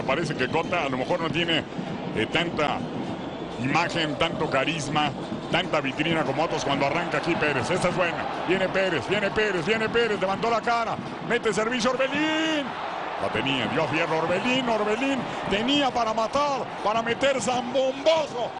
parece que Cota a lo mejor no tiene tanta imagen, tanto carisma, tanta vitrina como otros cuando arranca aquí Pérez. Esta es buena. Viene Pérez, viene Pérez, viene Pérez. Levantó la cara. Mete servicio Orbelín. La tenía, dio a fierro Orbelín. Orbelín tenía para matar, para meter zambombazo.